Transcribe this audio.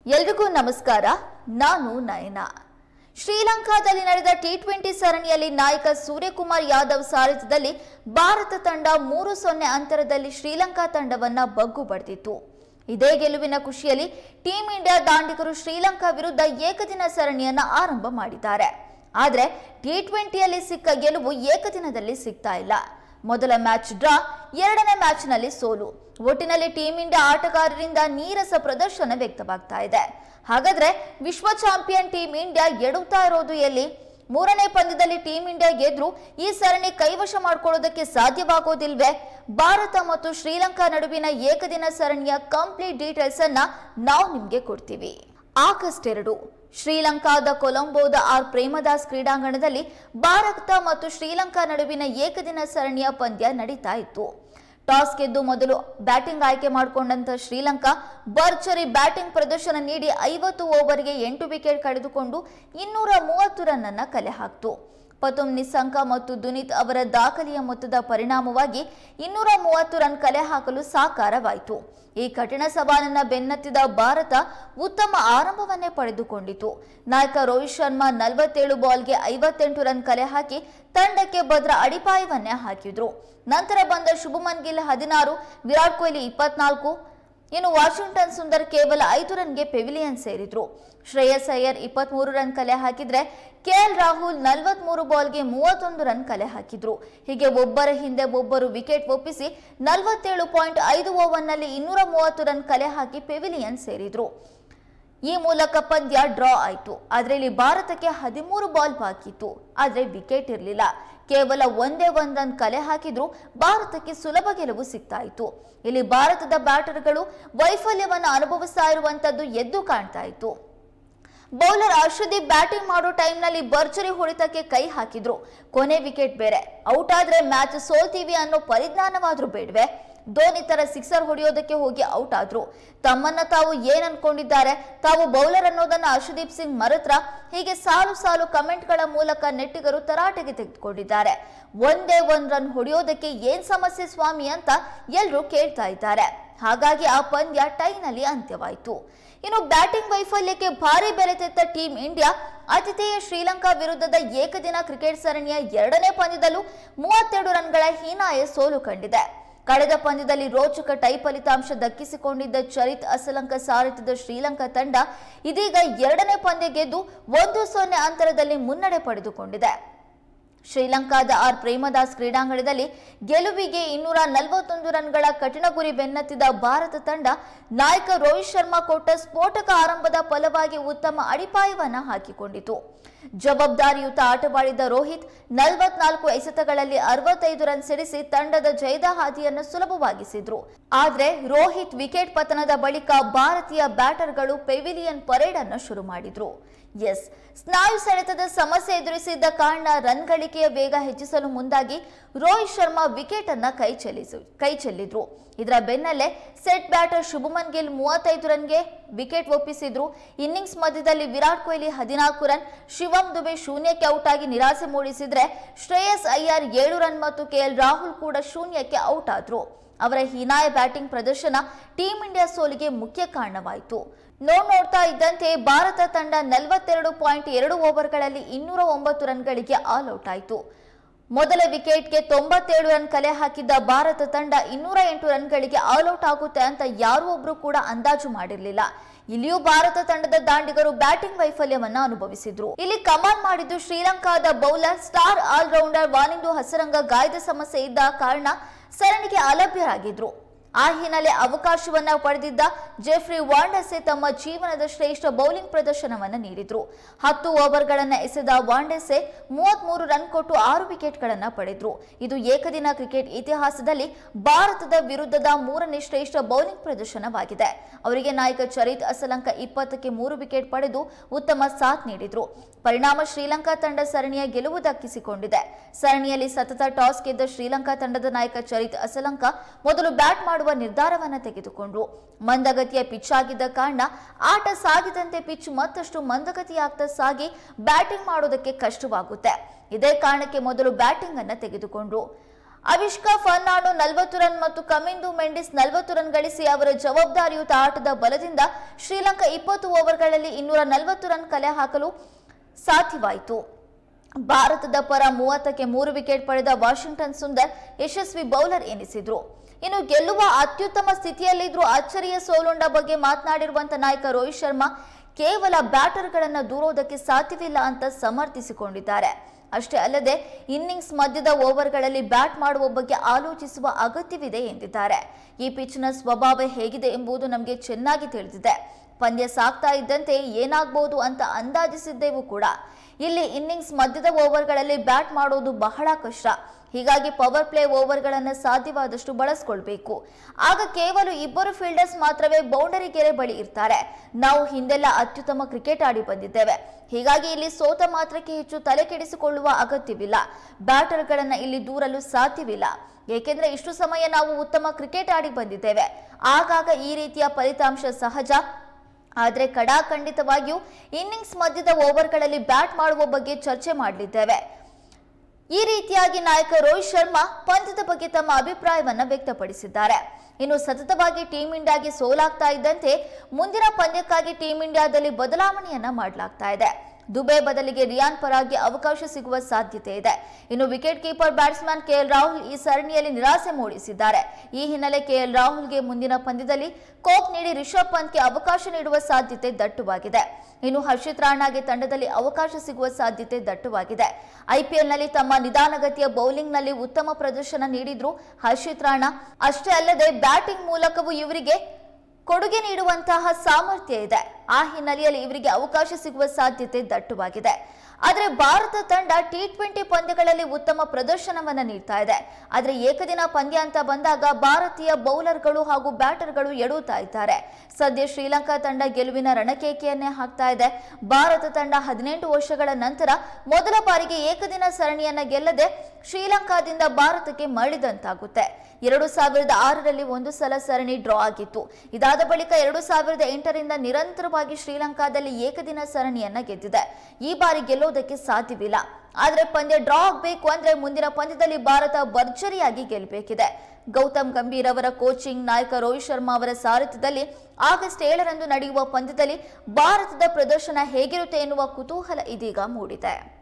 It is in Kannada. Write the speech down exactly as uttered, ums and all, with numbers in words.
ಎಲ್ರಿಗೂ ನಮಸ್ಕಾರ. ನಾನು ನಯನ. ಶ್ರೀಲಂಕಾದಲ್ಲಿ ನಡೆದ ಟಿ ಟ್ವೆಂಟಿ ಸರಣಿಯಲ್ಲಿ ನಾಯಕ ಸೂರ್ಯಕುಮಾರ್ ಯಾದವ್ ಸಾರಥ್ಯದಲ್ಲಿ ಭಾರತ ತಂಡ ಮೂರು ಸೊನ್ನೆ ಅಂತರದಲ್ಲಿ ಶ್ರೀಲಂಕಾ ತಂಡವನ್ನ ಬಗ್ಗು ಬಡಿದಿತ್ತು. ಇದೇ ಗೆಲುವಿನ ಖುಷಿಯಲ್ಲಿ ಟೀಂ ಇಂಡಿಯಾ ದಾಂಡಿಗರು ಶ್ರೀಲಂಕಾ ವಿರುದ್ಧ ಏಕದಿನ ಸರಣಿಯನ್ನ ಆರಂಭ ಮಾಡಿದ್ದಾರೆ. ಆದರೆ ಟಿ ಟ್ವೆಂಟಿಯಲ್ಲಿ ಸಿಕ್ಕ ಗೆಲುವು ಏಕದಿನದಲ್ಲಿ ಸಿಗ್ತಾ ಇಲ್ಲ. ಮೊದಲ ಮ್ಯಾಚ್ ಡ್ರಾ, ಎರಡನೇ ಮ್ಯಾಚ್ನಲ್ಲಿ ಸೋಲು. ಒಟ್ಟಿನಲ್ಲಿ ಟೀಂ ಇಂಡಿಯಾ ಆಟಗಾರರಿಂದ ನೀರಸ ಪ್ರದರ್ಶನ ವ್ಯಕ್ತವಾಗ್ತಾ ಇದೆ. ಹಾಗಾದ್ರೆ ವಿಶ್ವ ಚಾಂಪಿಯನ್ ಟೀಂ ಇಂಡಿಯಾ ಎಡುತ್ತಾ ಇರೋದು ಎಲ್ಲಿ? ಮೂರನೇ ಪಂದ್ಯದಲ್ಲಿ ಟೀಂ ಇಂಡಿಯಾ ಗೆದ್ರು ಈ ಸರಣಿ ಕೈವಶ ಮಾಡಿಕೊಳ್ಳೋದಕ್ಕೆ ಸಾಧ್ಯವಾಗೋದಿಲ್ವೇ? ಭಾರತ ಮತ್ತು ಶ್ರೀಲಂಕಾ ನಡುವಿನ ಏಕದಿನ ಸರಣಿಯ ಕಂಪ್ಲೀಟ್ ಡೀಟೇಲ್ಸ್ ಅನ್ನ ನಾವು ನಿಮ್ಗೆ ಕೊಡ್ತೀವಿ. ಆಗಸ್ಟ್ ಎರಡು ಶ್ರೀಲಂಕಾದ ಕೊಲಂಬೋದ ಆರ್ ಪ್ರೇಮದಾಸ್ ಕ್ರೀಡಾಂಗಣದಲ್ಲಿ ಭಾರತ ಮತ್ತು ಶ್ರೀಲಂಕಾ ನಡುವಿನ ಏಕದಿನ ಸರಣಿಯ ಪಂದ್ಯ ನಡೀತಾ ಇತ್ತು. ಟಾಸ್ ಗೆದ್ದು ಮೊದಲು ಬ್ಯಾಟಿಂಗ್ ಆಯ್ಕೆ ಮಾಡಿಕೊಂಡಂತ ಶ್ರೀಲಂಕಾ ಭರ್ಜರಿ ಬ್ಯಾಟಿಂಗ್ ಪ್ರದರ್ಶನ ನೀಡಿ ಐವತ್ತು ಓವರ್ಗೆ ಎಂಟು ವಿಕೆಟ್ ಕಳೆದುಕೊಂಡು ಇನ್ನೂರ ಮೂವತ್ತು ರನ್ ಅನ್ನ ಕಲೆ ಹಾಕಿತು. ಪತುಮ್ ನಿಸಂಕ ಮತ್ತು ದುನಿತ್ ಅವರ ದಾಖಲೆಯ ಮೊತ್ತದ ಪರಿಣಾಮವಾಗಿ ಇನ್ನೂರ ಮೂವತ್ತು ರನ್ ಕಲೆ ಹಾಕಲು ಸಾಕಾರವಾಯಿತು. ಈ ಕಠಿಣ ಸವಾಲನ್ನ ಬೆನ್ನತ್ತಿದ ಭಾರತ ಉತ್ತಮ ಆರಂಭವನ್ನೇ ಪಡೆದುಕೊಂಡಿತು. ನಾಯಕ ರೋಹಿತ್ ಶರ್ಮಾ ನಲವತ್ತೇಳು ಬಾಲ್ಗೆ ಐವತ್ತೆಂಟು ರನ್ ಕಲೆ ಹಾಕಿ ತಂಡಕ್ಕೆ ಭದ್ರ ಅಡಿಪಾಯವನ್ನೇ ಹಾಕಿದ್ರು. ನಂತರ ಬಂದ ಶುಭಮನ್ ಗಿಲ್ ಹದಿನಾರು, ವಿರಾಟ್ ಕೊಹ್ಲಿ ಇಪ್ಪತ್ನಾಲ್ಕು, ಇನ್ನು ವಾಷಿಂಗ್ಟನ್ ಸುಂದರ್ ಕೇವಲ ಐದು ರನ್ಗೆ ಪೆವಿಲಿಯನ್ ಸೇರಿದ್ರು. ಶ್ರೇಯಸ್ ಅಯ್ಯರ್ ಇಪ್ಪತ್ಮೂರು ರನ್ ಕಲೆ ಹಾಕಿದ್ರೆ ಕೆಎಲ್ ರಾಹುಲ್ ನಲವತ್ಮೂರು ಬಾಲ್ಗೆ ಮೂವತ್ತೊಂದು ರನ್ ಕಲೆ ಹಾಕಿದ್ರು. ಹೀಗೆ ಒಬ್ಬರ ಹಿಂದೆ ಒಬ್ಬರು ವಿಕೆಟ್ ಒಪ್ಪಿಸಿ ನಲವತ್ತೇಳು ಪಾಯಿಂಟ್ ಐದು ಓವರ್ನಲ್ಲಿ ಇನ್ನೂರ ಮೂವತ್ತು ರನ್ ಕಲೆ ಹಾಕಿ ಪೆವಿಲಿಯನ್ ಸೇರಿದ್ರು. ಈ ಮೂಲಕ ಪಂದ್ಯ ಡ್ರಾ ಆಯಿತು. ಆದ್ರೆ ಇಲ್ಲಿ ಭಾರತಕ್ಕೆ ಹದಿಮೂರು ಬಾಲ್ ಬಾಕಿ ಇತ್ತು. ಆದ್ರೆ ವಿಕೆಟ್ ಇರಲಿಲ್ಲ. ಕೇವಲ ಒಂದೇ ಒಂದ್ ರನ್ ಕಲೆ ಹಾಕಿದ್ರು ಭಾರತಕ್ಕೆ ಸುಲಭ ಗೆಲುವು ಸಿಗ್ತಾ ಇತ್ತು. ಇಲ್ಲಿ ಭಾರತದ ಬ್ಯಾಟರ್ಗಳು ವೈಫಲ್ಯವನ್ನು ಅನುಭವಿಸ್ತಾ ಇರುವಂತದ್ದು ಎದ್ದು ಕಾಣ್ತಾ ಇತ್ತು. ಬೌಲರ್ ಅರ್ಷದೀಪ್ ಬ್ಯಾಟಿಂಗ್ ಮಾಡೋ ಟೈಮ್ ನಲ್ಲಿ ಭರ್ಜರಿ ಹೊಡೆತಕ್ಕೆ ಕೈ ಹಾಕಿದ್ರು. ಕೊನೆ ವಿಕೆಟ್ ಬೇರೆ. ಔಟ್ ಆದ್ರೆ ಮ್ಯಾಚ್ ಸೋಲ್ತೀವಿ ಅನ್ನೋ ಪರಿಜ್ಞಾನವಾದ್ರೂ ಬೇಡ್ವೆ? ಧೋನಿ ತರ ಸಿಕ್ಸರ್ ಹೊಡೆಯೋದಕ್ಕೆ ಹೋಗಿ ಔಟ್ ಆದ್ರು. ತಮ್ಮನ್ನ ತಾವು ಏನ್ ಅನ್ಕೊಂಡಿದ್ದಾರೆ, ತಾವು ಬೌಲರ್ ಅನ್ನೋದನ್ನ ಅರ್ಷದೀಪ್ ಸಿಂಗ್ ಮರತ್ರ? ಹೀಗೆ ಸಾಲು ಸಾಲು ಕಮೆಂಟ್ ಗಳ ಮೂಲಕ ನೆಟ್ಟಿಗರು ತರಾಟೆಗೆ ತೆಗೆದುಕೊಂಡಿದ್ದಾರೆ. ಒಂದೇ ಒಂದ್ ರನ್ ಹೊಡೆಯೋದಕ್ಕೆ ಏನ್ ಸಮಸ್ಯೆ ಸ್ವಾಮಿ ಅಂತ ಎಲ್ರೂ ಕೇಳ್ತಾ ಇದ್ದಾರೆ. ಹಾಗಾಗಿ ಆ ಪಂದ್ಯ ಟೈನಲ್ಲಿ ಅಂತ್ಯವಾಯಿತು. ಇನ್ನು ಬ್ಯಾಟಿಂಗ್ ವೈಫಲ್ಯಕ್ಕೆ ಭಾರಿ ಬೆಲೆ ತೆತ್ತ ಟೀಂ ಇಂಡಿಯಾ ಆತಿಥೇಯ ಶ್ರೀಲಂಕಾ ವಿರುದ್ಧದ ಏಕದಿನ ಕ್ರಿಕೆಟ್ ಸರಣಿಯ ಎರಡನೇ ಪಂದ್ಯದಲ್ಲೂ ಮೂವತ್ತೆರಡು ರನ್ಗಳ ಹೀನಾಯ ಸೋಲು ಕಂಡಿದೆ. ಕಳೆದ ಪಂದ್ಯದಲ್ಲಿ ರೋಚಕ ಟೈ ಫಲಿತಾಂಶ ದಕ್ಕಿಸಿಕೊಂಡಿದ್ದ ಚರಿತ್ ಅಸಲಂಕ ಸಾರಥ್ಯದ ಶ್ರೀಲಂಕಾ ತಂಡ ಇದೀಗ ಎರಡನೇ ಪಂದ್ಯ ಗೆದ್ದು ಒಂದು ಸೊನ್ನೆ ಅಂತರದಲ್ಲಿ ಮುನ್ನಡೆ ಪಡೆದುಕೊಂಡಿದೆ. ಶ್ರೀಲಂಕಾದ ಆರ್ ಪ್ರೇಮದಾಸ್ ಕ್ರೀಡಾಂಗಣದಲ್ಲಿ ಗೆಲುವಿಗೆ ಇನ್ನೂರ ನಲವತ್ತೊಂದು ರನ್ಗಳ ಕಠಿಣ ಗುರಿ ಬೆನ್ನತ್ತಿದ ಭಾರತ ತಂಡ ನಾಯಕ ರೋಹಿತ್ ಶರ್ಮಾ ಕೊಟ್ಟ ಸ್ಫೋಟಕ ಆರಂಭದ ಫಲವಾಗಿ ಉತ್ತಮ ಅಡಿಪಾಯವನ್ನ ಹಾಕಿಕೊಂಡಿತು. ಜವಾಬ್ದಾರಿಯುತ ಆಟವಾಡಿದ ರೋಹಿತ್ ನಲವತ್ನಾಲ್ಕು ಎಸೆತಗಳಲ್ಲಿ ಅರವತ್ತೈದು ರನ್ ಸಿಡಿಸಿ ತಂಡದ ಜಯದ ಹಾದಿಯನ್ನು ಸುಲಭವಾಗಿಸಿದ್ರು. ಆದ್ರೆ ರೋಹಿತ್ ವಿಕೆಟ್ ಪತನದ ಬಳಿಕ ಭಾರತೀಯ ಬ್ಯಾಟರ್ಗಳು ಪೆವಿಲಿಯನ್ ಪರೇಡ್ ಅನ್ನು ಶುರು ಮಾಡಿದ್ರು. ಎಸ್, ಸ್ನಾಯು ಸೆಳೆತದ ಸಮಸ್ಯೆ ಎದುರಿಸಿದ್ದ ಕಾರಣ ರನ್ ಗಳಿಕೆಯ ವೇಗ ಹೆಚ್ಚಿಸಲು ಮುಂದಾಗಿ ರೋಹಿತ್ ಶರ್ಮಾ ವಿಕೆಟ್ ಅನ್ನ ಕೈ ಚೆಲ್ಲಿಸು ಕೈ ಚೆಲ್ಲಿದ್ರು. ಇದರ ಬೆನ್ನಲ್ಲೇ ಸೆಟ್ ಬ್ಯಾಟರ್ ಶುಭಮನ್ ಗಿಲ್ ಮೂವತ್ತೈದು ರನ್ಗೆ ವಿಕೆಟ್ ಒಪ್ಪಿಸಿದ್ರು. ಇನ್ನಿಂಗ್ಸ್ ಮಧ್ಯದಲ್ಲಿ ವಿರಾಟ್ ಕೊಹ್ಲಿ ಹದಿನಾಲ್ಕು ರನ್, ಶಿವಮ್ ದುಬೆ ಶೂನ್ಯಕ್ಕೆ ಔಟ್ ಆಗಿ ನಿರಾಸೆ ಮೂಡಿಸಿದ್ರೆ ಶ್ರೇಯಸ್ ಅಯ್ಯರ್ ಏಳು ರನ್ ಮತ್ತು ಕೆಎಲ್ ರಾಹುಲ್ ಕೂಡ ಶೂನ್ಯಕ್ಕೆ ಔಟ್ ಆದ್ರು. ಅವರ ಹೀನಾಯ ಬ್ಯಾಟಿಂಗ್ ಪ್ರದರ್ಶನ ಟೀಂ ಇಂಡಿಯಾ ಸೋಲಿಗೆ ಮುಖ್ಯ ಕಾರಣವಾಯಿತು. ನೋಡ್ ನೋಡ್ತಾ ಇದ್ದಂತೆ ಭಾರತ ತಂಡ ನಲವತ್ತೆರಡು ಪಾಯಿಂಟ್ ಎರಡು ಓವರ್ಗಳಲ್ಲಿ ಇನ್ನೂರ ಒಂಬತ್ತು ರನ್ಗಳಿಗೆ ಆಲ್ ಔಟ್ ಆಯಿತು. ಮೊದಲ ವಿಕೆಟ್ಗೆ ತೊಂಬತ್ತೇಳು ರನ್ ಕಲೆ ಹಾಕಿದ್ದ ಭಾರತ ತಂಡ ಇನ್ನೂರ ಎಂಟು ರನ್ಗಳಿಗೆ ಆಲ್ ಔಟ್ ಆಗುತ್ತೆ ಅಂತ ಯಾರೂ ಒಬ್ರು ಕೂಡ ಅಂದಾಜು ಮಾಡಿರಲಿಲ್ಲ. ಇಲ್ಲಿಯೂ ಭಾರತ ತಂಡದ ದಾಂಡಿಗರು ಬ್ಯಾಟಿಂಗ್ ವೈಫಲ್ಯವನ್ನ ಅನುಭವಿಸಿದ್ರು. ಇಲ್ಲಿ ಕಮಾಂಡ್ ಮಾಡಿದ್ದು ಶ್ರೀಲಂಕಾದ bowler star all rounder Wanindu Hasaranga ಗಾಯದ ಸಮಸ್ಯೆ ಇದ್ದ ಕಾರಣ ಸರಣಿಗೆ ಅಲಭ್ಯರಾಗಿದ್ರು. ಆ ಹಿನ್ನೆಲೆ ಅವಕಾಶವನ್ನ ಪಡೆದಿದ್ದ ಜೆಫ್ರಿ ವಾಂಡಸೆ ತಮ್ಮ ಜೀವನದ ಶ್ರೇಷ್ಠ ಬೌಲಿಂಗ್ ಪ್ರದರ್ಶನವನ್ನ ನೀಡಿದ್ರು. ಹತ್ತು ಓವರ್ಗಳನ್ನ ಎಸೆದ ವಾಂಡಸೆ ಮೂವತ್ಮೂರು ರನ್ ಕೊಟ್ಟು ಆರು ವಿಕೆಟ್ಗಳನ್ನ ಪಡೆದ್ರು. ಇದು ಏಕದಿನ ಕ್ರಿಕೆಟ್ ಇತಿಹಾಸದಲ್ಲಿ ಭಾರತದ ವಿರುದ್ಧದ ಮೂರನೇ ಶ್ರೇಷ್ಠ ಬೌಲಿಂಗ್ ಪ್ರದರ್ಶನವಾಗಿದೆ. ಅವರಿಗೆ ನಾಯಕ ಚರಿತ್ ಅಸಲಂಕ ಇಪ್ಪತ್ತಕ್ಕೆ ಮೂರು ವಿಕೆಟ್ ಪಡೆದು ಉತ್ತಮ ಸಾಥ್ ನೀಡಿದ್ರು. ಪರಿಣಾಮ ಶ್ರೀಲಂಕಾ ತಂಡ ಸರಣಿಯ ಗೆಲುವು ದಕ್ಕಿಸಿಕೊಂಡಿದೆ. ಸರಣಿಯಲ್ಲಿ ಸತತ ಟಾಸ್ ಗೆದ್ದ ಶ್ರೀಲಂಕಾ ತಂಡದ ನಾಯಕ ಚರಿತ್ ಅಸಲಂಕ ಮೊದಲು ಬ್ಯಾಟ್ ಮಾಡುವ ನಿರ್ಧಾರವನ್ನ ತೆಗೆದುಕೊಂಡ್ರು. ಮಂದಗತಿಯ ಪಿಚ್ ಆಗಿದ್ದ ಕಾರಣ ಆಟ ಸಾಗಿದಂತೆ ಪಿಚ್ ಮತ್ತಷ್ಟು ಮಂದಗತಿಯಾಗ್ತಾ ಸಾಗಿ ಬ್ಯಾಟಿಂಗ್ ಮಾಡೋದಕ್ಕೆ ಕಷ್ಟವಾಗುತ್ತೆ. ಇದೇ ಕಾರಣಕ್ಕೆ ಮೊದಲು ಬ್ಯಾಟಿಂಗ್ ಅನ್ನ ತೆಗೆದುಕೊಂಡ್ರು. ಅವಿಷ್ಕಾ ಫರ್ನಾಂಡೋ ನಲವತ್ತು ರನ್ ಮತ್ತು ಕಮಿಂದು ಮೆಂಡಿಸ್ ನಲವತ್ತು ರನ್ ಗಳಿಸಿ ಅವರ ಜವಾಬ್ದಾರಿಯುತ ಆಟದ ಬಲದಿಂದ ಶ್ರೀಲಂಕಾ ಇಪ್ಪತ್ತು ಓವರ್ಗಳಲ್ಲಿ ಇನ್ನೂರ ನಲವತ್ತು ರನ್ ಕಲೆ ಹಾಕಲು ಸಾಧ್ಯವಾಯಿತು. ಭಾರತದ ಪರ ಮೂವತ್ತಕ್ಕೆ ಮೂರು ವಿಕೆಟ್ ಪಡೆದ ವಾಷಿಂಗ್ಟನ್ ಸುಂದರ್ ಯಶಸ್ವಿ ಬೌಲರ್ ಎನಿಸಿದ್ರು. ಇನ್ನು ಗೆಲ್ಲುವ ಅತ್ಯುತ್ತಮ ಸ್ಥಿತಿಯಲ್ಲಿದ್ರೂ ಅಚ್ಚರಿಯ ಸೋಲುಂಡ ಬಗ್ಗೆ ಮಾತನಾಡಿರುವಂತಹ ನಾಯಕ ರೋಹಿತ್ ಶರ್ಮಾ ಕೇವಲ ಬ್ಯಾಟರ್ಗಳನ್ನು ದೂರೋದಕ್ಕೆ ಸಾಧ್ಯವಿಲ್ಲ ಅಂತ ಸಮರ್ಥಿಸಿಕೊಂಡಿದ್ದಾರೆ. ಅಷ್ಟೇ ಅಲ್ಲದೆ ಇನ್ನಿಂಗ್ಸ್ ಮಧ್ಯದ ಓವರ್ಗಳಲ್ಲಿ ಬ್ಯಾಟ್ ಮಾಡುವ ಬಗ್ಗೆ ಆಲೋಚಿಸುವ ಅಗತ್ಯವಿದೆ ಎಂದಿದ್ದಾರೆ. ಈ ಪಿಚ್ನ ಸ್ವಭಾವ ಹೇಗಿದೆ ಎಂಬುದು ನಮಗೆ ಚೆನ್ನಾಗಿ ತಿಳಿದಿದೆ. ಪಂದ್ಯ ಸಾಗ್ತಾ ಇದ್ದಂತೆ ಏನಾಗಬಹುದು ಅಂತ ಅಂದಾಜಿಸಿದ್ದೆವು ಕೂಡ. ಇಲ್ಲಿ ಇನ್ನಿಂಗ್ಸ್ ಮಧ್ಯದ ಓವರ್ಗಳಲ್ಲಿ ಬ್ಯಾಟ್ ಮಾಡೋದು ಬಹಳ ಕಷ್ಟ. ಹೀಗಾಗಿ ಪವರ್ ಪ್ಲೇ ಓವರ್ಗಳನ್ನು ಸಾಧ್ಯವಾದಷ್ಟು ಬಳಸಿಕೊಳ್ಬೇಕು. ಆಗ ಕೇವಲ ಇಬ್ಬರು ಫೀಲ್ಡರ್ಸ್ ಮಾತ್ರವೇ ಬೌಂಡರಿ ಗೆರೆ ಬಳಿ ಇರ್ತಾರೆ. ನಾವು ಹಿಂದೆಲ್ಲ ಅತ್ಯುತ್ತಮ ಕ್ರಿಕೆಟ್ ಆಡಿ ಬಂದಿದ್ದೇವೆ. ಹೀಗಾಗಿ ಇಲ್ಲಿ ಸೋತ ಮಾತ್ರಕ್ಕೆ ಹೆಚ್ಚು ತಲೆ ಕೆಡಿಸಿಕೊಳ್ಳುವ ಅಗತ್ಯವಿಲ್ಲ. ಬ್ಯಾಟರ್ಗಳನ್ನ ಇಲ್ಲಿ ದೂರಲು ಸಾಧ್ಯವಿಲ್ಲ. ಏಕೆಂದ್ರೆ ಇಷ್ಟು ಸಮಯ ನಾವು ಉತ್ತಮ ಕ್ರಿಕೆಟ್ ಆಡಿ ಬಂದಿದ್ದೇವೆ. ಆಗಾಗ ಈ ರೀತಿಯ ಫಲಿತಾಂಶ ಸಹಜ. ಆದರೆ ಕಡಾಖಂಡಿತವಾಗಿಯೂ ಇನ್ನಿಂಗ್ಸ್ ಮಧ್ಯದ ಓವರ್ಗಳಲ್ಲಿ ಬ್ಯಾಟ್ ಮಾಡುವ ಬಗ್ಗೆ ಚರ್ಚೆ ಮಾಡಲಿದ್ದೇವೆ. ಈ ರೀತಿಯಾಗಿ ನಾಯಕ ರೋಹಿತ್ ಶರ್ಮಾ ಪಂದ್ಯದ ಬಗ್ಗೆ ತಮ್ಮ ಅಭಿಪ್ರಾಯವನ್ನ ವ್ಯಕ್ತಪಡಿಸಿದ್ದಾರೆ. ಇನ್ನು ಸತತವಾಗಿ ಟೀಂ ಇಂಡಿಯಾಗೆ ಸೋಲಾಗ್ತಾ ಇದ್ದಂತೆ ಮುಂದಿನ ಪಂದ್ಯಕ್ಕಾಗಿ ಟೀಂ ಇಂಡಿಯಾದಲ್ಲಿ ಬದಲಾವಣೆಯನ್ನ ಮಾಡಲಾಗ್ತಾ ಇದೆ. ದುಬೆ ಬದಲಿಗೆ ರಿಯಾನ್ ಪರಾಗ್ಗೆ ಅವಕಾಶ ಸಿಗುವ ಸಾಧ್ಯತೆ ಇದೆ. ಇನ್ನು wicket keeper batsman KL Rahul ಈ ಸರಣಿಯಲ್ಲಿ ನಿರಾಸೆ ಮೂಡಿಸಿದ್ದಾರೆ. ಈ ಹಿನ್ನೆಲೆ ಕೆಎಲ್ ರಾಹುಲ್ಗೆ ಮುಂದಿನ ಪಂದ್ಯದಲ್ಲಿ ಕೋಪ್ ನೀಡಿ ರಿಷಬ್ ಪಂತ್ಗೆ ಅವಕಾಶ ನೀಡುವ ಸಾಧ್ಯತೆ ದಟ್ಟವಾಗಿದೆ. ಇನ್ನು ಹರ್ಷಿತ್ ರಾಣಾಗೆ ತಂಡದಲ್ಲಿ ಅವಕಾಶ ಸಿಗುವ ಸಾಧ್ಯತೆ ದಟ್ಟವಾಗಿದೆ. ಐಪಿಎಲ್ನಲ್ಲಿ ತಮ್ಮ ನಿಧಾನಗತಿಯ ಬೌಲಿಂಗ್ನಲ್ಲಿ ಉತ್ತಮ ಪ್ರದರ್ಶನ ನೀಡಿದ್ರು ಹರ್ಷಿತ್ ರಾಣಾ. ಅಷ್ಟೇ ಅಲ್ಲದೆ ಬ್ಯಾಟಿಂಗ್ ಮೂಲಕವೂ ಇವರಿಗೆ ಕೊಡುಗೆ ನೀಡುವಂತಹ ಸಾಮರ್ಥ್ಯ ಇದೆ. ಆ ಹಿನ್ನೆಲೆಯಲ್ಲಿ ಇವರಿಗೆ ಅವಕಾಶ ಸಿಗುವ ಸಾಧ್ಯತೆ ದಟ್ಟವಾಗಿದೆ. ಆದರೆ ಭಾರತ ತಂಡ ಟಿ ಟ್ವೆಂಟಿ ಪಂದ್ಯಗಳಲ್ಲಿ ಉತ್ತಮ ಪ್ರದರ್ಶನವನ್ನ ನೀಡ್ತಾ ಇದೆ. ಆದರೆ ಏಕದಿನ ಪಂದ್ಯ ಅಂತ ಬಂದಾಗ ಭಾರತೀಯ ಬೌಲರ್ಗಳು ಹಾಗೂ ಬ್ಯಾಟರ್ಗಳು ಎಡುತ್ತಾ ಇದ್ದಾರೆ. ಸದ್ಯ ಶ್ರೀಲಂಕಾ ತಂಡ ಗೆಲುವಿನ ರಣಕೇಕೆಯನ್ನೇ ಹಾಕ್ತಾ ಇದೆ. ಭಾರತ ತಂಡ ಹದಿನೆಂಟು ವರ್ಷಗಳ ನಂತರ ಮೊದಲ ಬಾರಿಗೆ ಏಕದಿನ ಸರಣಿಯನ್ನ ಗೆಲ್ಲದೆ ಶ್ರೀಲಂಕಾದಿಂದ ಭಾರತಕ್ಕೆ ಮರಳಿದಂತಾಗುತ್ತೆ. ಎರಡು ಸಾವಿರದ ಆರರಲ್ಲಿ ಒಂದು ಸಲ ಸರಣಿ ಡ್ರಾ ಆಗಿತ್ತು. ಇದಾದ ಬಳಿಕ ಎರಡು ಸಾವಿರದ ಎಂಟರಿಂದ ನಿರಂತರವಾಗಿ ಶ್ರೀಲಂಕಾದಲ್ಲಿ ಏಕದಿನ ಸರಣಿಯನ್ನ ಗೆದ್ದಿದೆ. ಈ ಬಾರಿ ಗೆಲ್ಲೋದಕ್ಕೆ ಸಾಧ್ಯವಿಲ್ಲ. ಆದರೆ ಪಂದ್ಯ ಡ್ರಾ ಆಗಬೇಕು ಅಂದ್ರೆ ಮುಂದಿನ ಪಂದ್ಯದಲ್ಲಿ ಭಾರತ ಭರ್ಜರಿಯಾಗಿ ಗೆಲ್ಲಬೇಕಿದೆ. ಗೌತಮ್ ಗಂಭೀರ್ ಅವರ ಕೋಚಿಂಗ್, ನಾಯಕ ರೋಹಿತ್ ಶರ್ಮಾ ಅವರ ಸಾರಥ್ಯದಲ್ಲಿ ಆಗಸ್ಟ್ ಏಳರಂದು ನಡೆಯುವ ಪಂದ್ಯದಲ್ಲಿ ಭಾರತದ ಪ್ರದರ್ಶನ ಹೇಗಿರುತ್ತೆ ಎನ್ನುವ ಕುತೂಹಲ ಇದೀಗ ಮೂಡಿದೆ.